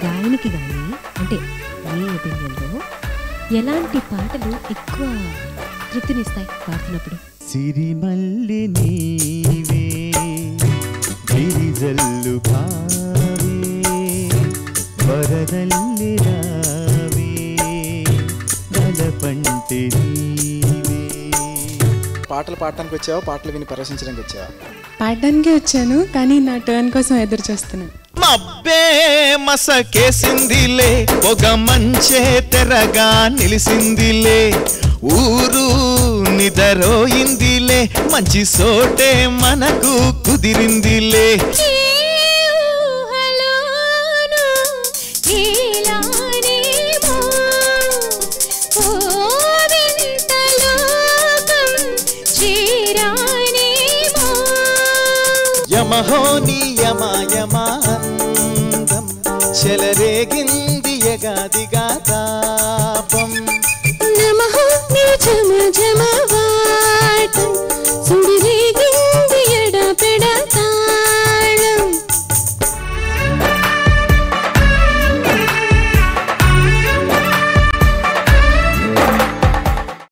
గాయనికి కానీ అంటే మీ ఒపీనియన్లో ఎలాంటి పాటలు ఎక్కువ తృప్తినిస్తాయి పాడుతున్నప్పుడు? సిరిమల్లి నీవే గిరిజల్లు కావే వరదల్లి రావే నలపంటి నీవే. పాటలు పాడటానికి వచ్చావా, పాటలు విని పరవశించడానికి వచ్చావా? పాడడానికే వచ్చాను, కానీ నా టర్న్ కోసం ఎదురు చూస్తున్నాను. మబ్బే మసకేసిందిలే, పొగ మంచే తెరగా నిలిసిందిలే, ఊరు నిదరోయిందిలే, మంచి సోటే మనకు కుదిరిందిలే. యమహోని యమాయమాందం చెలరేగింది యగాదిగా తాపం.